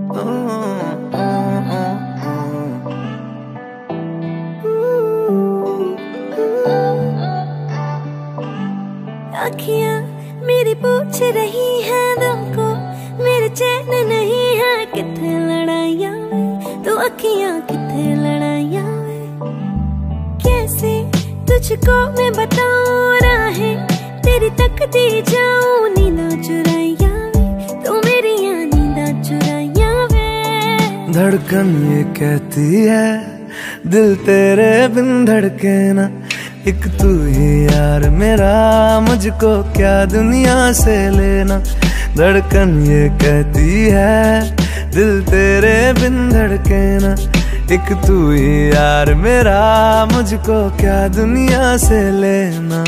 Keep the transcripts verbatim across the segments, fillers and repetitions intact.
अखियां मेरी पूछ रही है दिल को, मेरे चैन नहीं है किथे लड़ाइयां वे, तू अखियां किथे लड़ाइयां वे। कैसे तुझको मैं बताऊं राहें तेरी तकती जाऊं, नींदा चुराइयां वे, तू मेरी नींदा चुराइयां वे। धड़कन ये कहती है दिल तेरे बिन धड़के ना, एक तू ही यार मेरा, मुझको क्या दुनिया से लेना। धड़कन ये कहती है दिल तेरे बिन धड़के ना, एक तू ही यार मेरा, मुझको क्या दुनिया से लेना।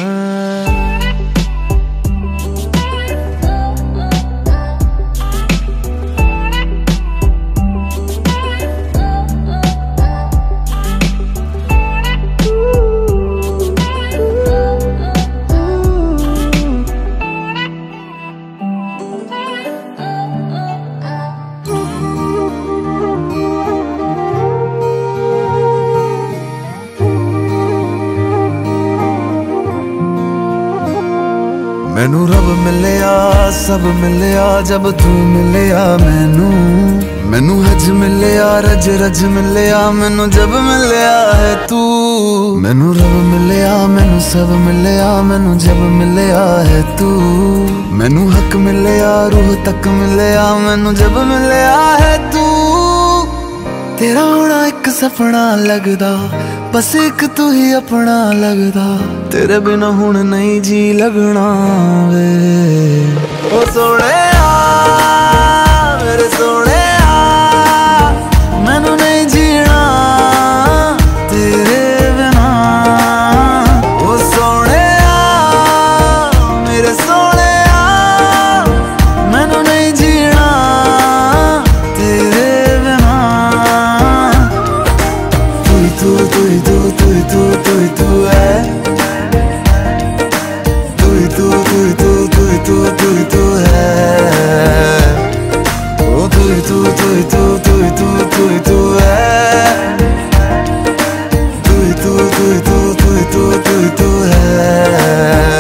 मैनू रब मिलिया सब मिलिया जब तू मिलिया मैनू, मैनू हज मिलिया रज रज मिलिया मैनू जब मिलिया है तू। मैनू रब मिलिया मैनू सब मिलिया मैनू जब मिलिया है तू। मैनू हक मिलिया रूह तक मिलिया मैनू जब मिलिया है तू। तेरा होना एक सपना लगदा, बस एक तू ही अपना लगदा, तेरे बिना हुण नहीं जी लगना वे। ओ सोहणिया मेरे सोहणिया, मैनू नहीं जीना तेरे बिना। ओ सोहणिया मेरे सोहणिया, मैनू नहीं जीना तेरे बिना। तू तू तू तू तू तू तू है, तू तू तू तू तू तू तू तू है। ओ तू तू तू तू तू तू तू तू है, तू तू तू तू तू तू तू तू है।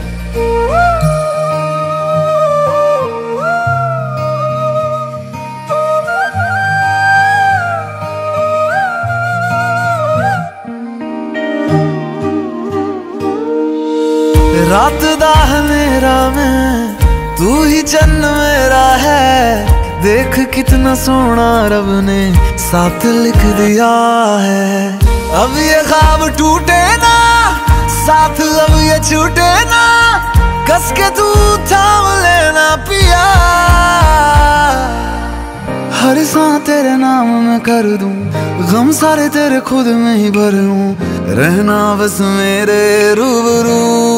रात दा अंधेरा में तू ही चन्न मेरा है, देख कितना सोना रब ने साथ लिख दिया है। अब ये ख्वाब टूटे ना साथ, अब ये छूटे ना, कस के तू थाम लेना पिया। हर सांस तेरे नाम में कर दूं, गम सारे तेरे खुद में ही भर लूं, रहना बस मेरे रूबरू।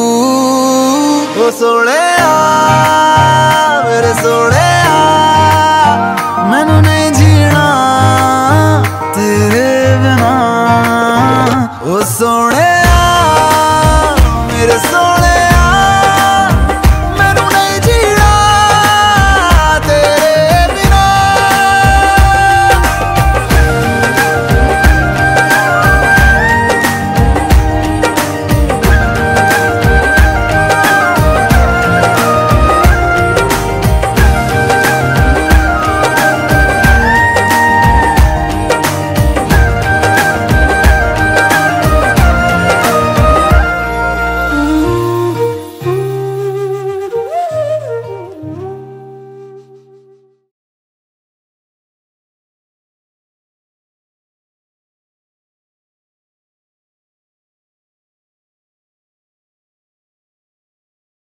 ओ सोहणिया मेरे सोहणिया, मैनू नहीं जीना तेरे बिना। ओ सोहणिया